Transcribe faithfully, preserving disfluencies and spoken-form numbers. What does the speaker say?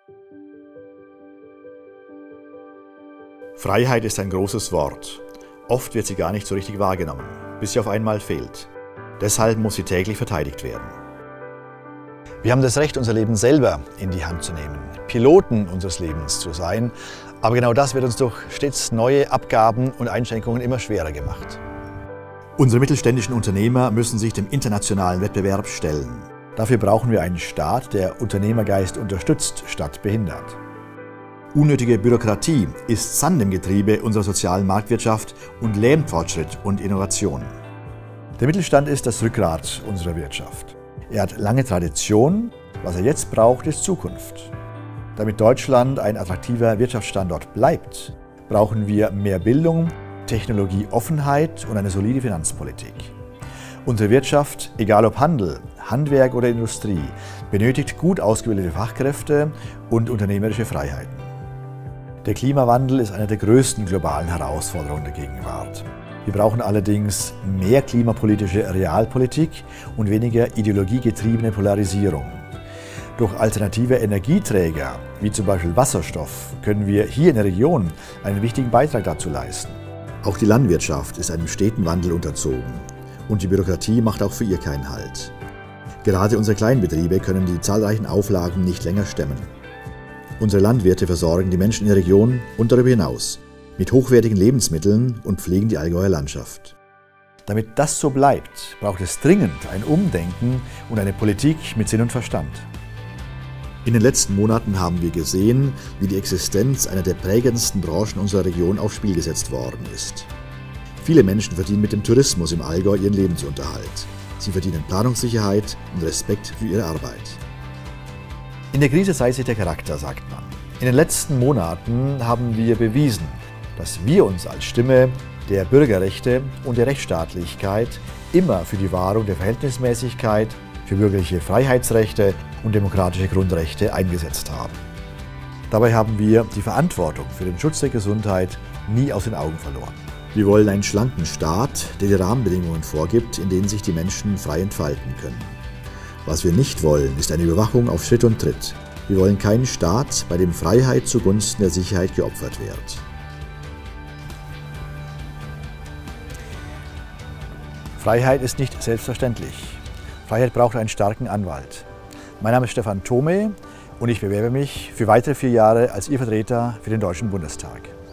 Freiheit ist ein großes Wort. Oft wird sie gar nicht so richtig wahrgenommen, bis sie auf einmal fehlt. Deshalb muss sie täglich verteidigt werden. Wir haben das Recht, unser Leben selber in die Hand zu nehmen, Piloten unseres Lebens zu sein. Aber genau das wird uns durch stets neue Abgaben und Einschränkungen immer schwerer gemacht. Unsere mittelständischen Unternehmer müssen sich dem internationalen Wettbewerb stellen. Dafür brauchen wir einen Staat, der Unternehmergeist unterstützt statt behindert. Unnötige Bürokratie ist Sand im Getriebe unserer sozialen Marktwirtschaft und lähmt Fortschritt und Innovation. Der Mittelstand ist das Rückgrat unserer Wirtschaft. Er hat lange Tradition, was er jetzt braucht, ist Zukunft. Damit Deutschland ein attraktiver Wirtschaftsstandort bleibt, brauchen wir mehr Bildung, Technologieoffenheit und eine solide Finanzpolitik. Unsere Wirtschaft, egal ob Handel, Handwerk oder Industrie, benötigt gut ausgebildete Fachkräfte und unternehmerische Freiheiten. Der Klimawandel ist eine der größten globalen Herausforderungen der Gegenwart. Wir brauchen allerdings mehr klimapolitische Realpolitik und weniger ideologiegetriebene Polarisierung. Durch alternative Energieträger, wie zum Beispiel Wasserstoff, können wir hier in der Region einen wichtigen Beitrag dazu leisten. Auch die Landwirtschaft ist einem steten Wandel unterzogen. Und die Bürokratie macht auch für ihr keinen Halt. Gerade unsere Kleinbetriebe können die zahlreichen Auflagen nicht länger stemmen. Unsere Landwirte versorgen die Menschen in der Region und darüber hinaus mit hochwertigen Lebensmitteln und pflegen die Allgäuer Landschaft. Damit das so bleibt, braucht es dringend ein Umdenken und eine Politik mit Sinn und Verstand. In den letzten Monaten haben wir gesehen, wie die Existenz einer der prägendsten Branchen unserer Region aufs Spiel gesetzt worden ist. Viele Menschen verdienen mit dem Tourismus im Allgäu ihren Lebensunterhalt. Sie verdienen Planungssicherheit und Respekt für ihre Arbeit. In der Krise zeigt sich der Charakter, sagt man. In den letzten Monaten haben wir bewiesen, dass wir uns als Stimme der Bürgerrechte und der Rechtsstaatlichkeit immer für die Wahrung der Verhältnismäßigkeit, für bürgerliche Freiheitsrechte und demokratische Grundrechte eingesetzt haben. Dabei haben wir die Verantwortung für den Schutz der Gesundheit nie aus den Augen verloren. Wir wollen einen schlanken Staat, der die Rahmenbedingungen vorgibt, in denen sich die Menschen frei entfalten können. Was wir nicht wollen, ist eine Überwachung auf Schritt und Tritt. Wir wollen keinen Staat, bei dem Freiheit zugunsten der Sicherheit geopfert wird. Freiheit ist nicht selbstverständlich. Freiheit braucht einen starken Anwalt. Mein Name ist Stefan Thome und ich bewerbe mich für weitere vier Jahre als Ihr Vertreter für den Deutschen Bundestag.